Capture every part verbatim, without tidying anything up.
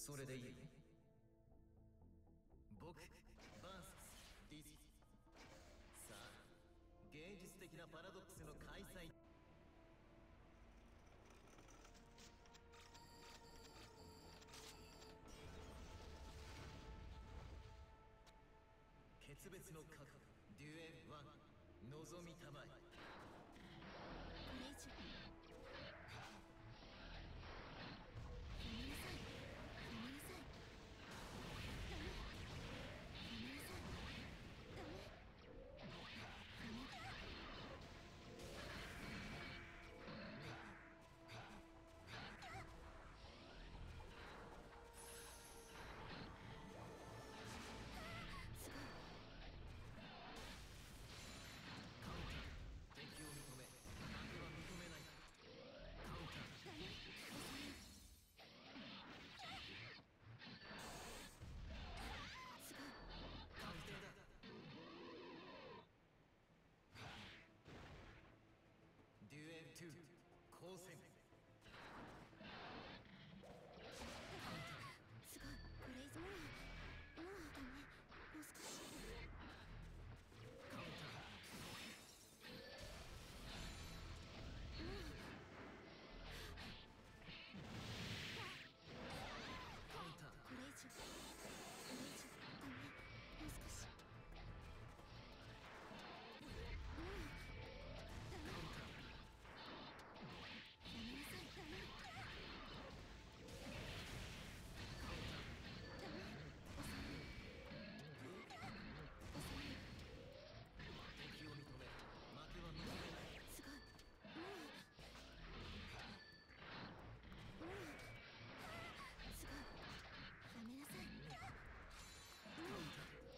それでいい。僕バースディス。さあ芸術的なパラドックスの開催。決別の覚悟。デュエルワン望みたまえ。これ以上ごめんなさい。ごめんなさい。ダメ。ごめんなさい。ダメ。ダメ。すごい。カウンター。敵を認め負けは認めない。カウンター。ダメ。遅い。すごい。確定だ。デュエルツー交戦。カウンター。すごい。これ以上もうもうダメ。もう少し。カウンター。もうカウンター。これ以上これ以上ダメ。もう少し。もうダメ。カウンター。やめなさい。ダメ。カウンター。ダメ。遅い。遅い。敵を認め負けは認めない。すごい。もうもうすごい。やめなさい。カウンター。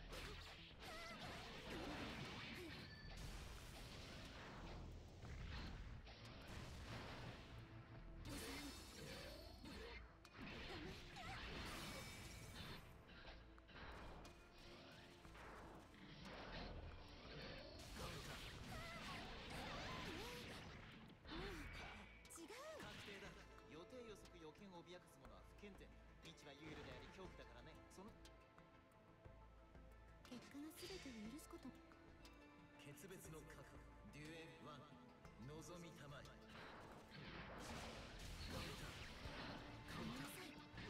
予定予測予見を脅かす者は不健全。未知は有利であり恐怖だからね。その結果の全てを許すこと。決別の覚悟。デュエルワン望みたまえ。カウンター。カウンター。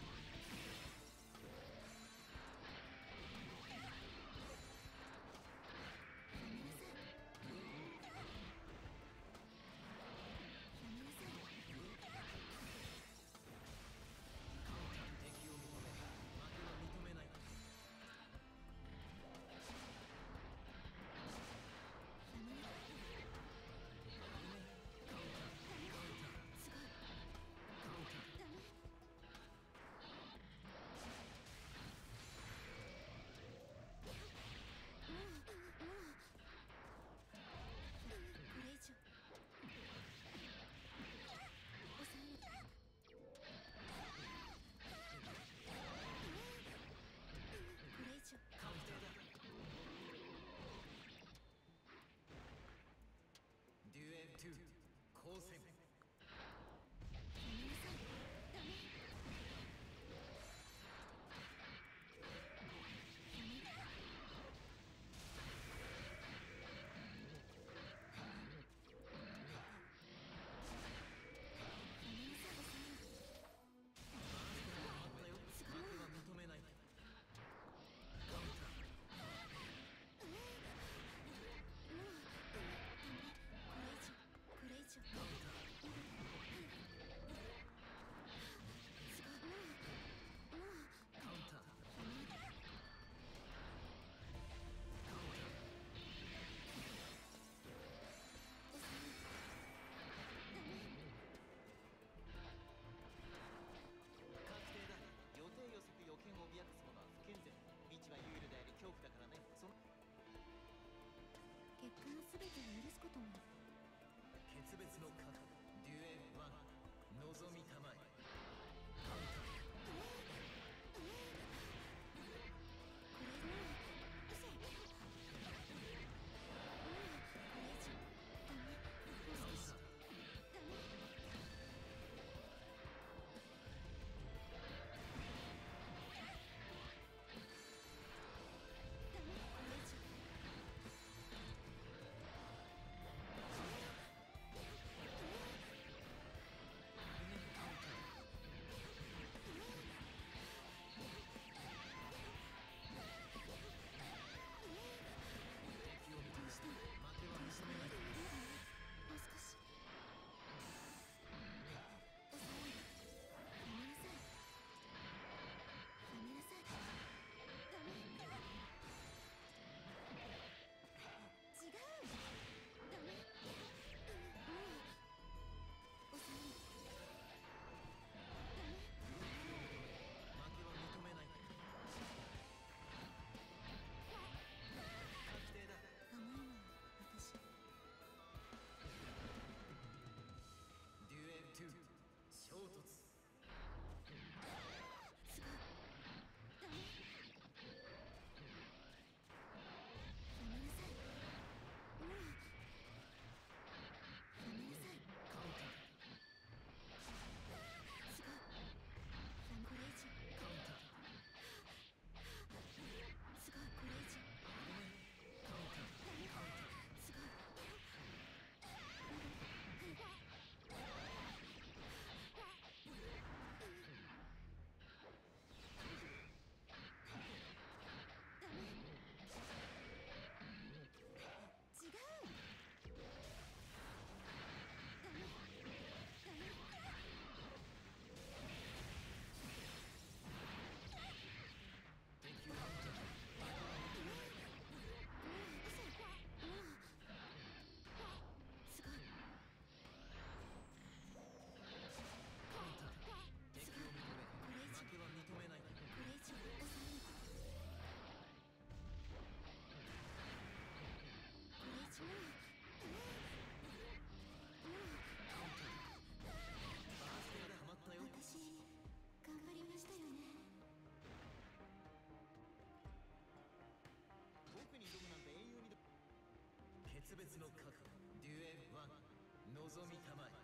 やめなさい。やめなさい。敵を認め負けは認めない。やめなさい。カウンター。カウンター。すごい。カウンター。ダメ。もうもうこれ以上抑える。これ以上カウンターだ。デュエルツー交戦。やめなさい。ダメ。やめ。負けは認めない。カウンター。もうダメ。これ以上これ以上カウンター。すごい。もうもうカウンター。カウンター。遅い。ダメ。確定だ。予定予測予見を脅かす者は不健全。未知は有利であり恐怖だからね。その結果の全てを許すことも。決別の覚悟。デュエルワン望みたまえ。カウンター。これもう嘘。もうこれ以上ダメ。もう少し。ダメ。 別々の核デュエルワン望みたまえ。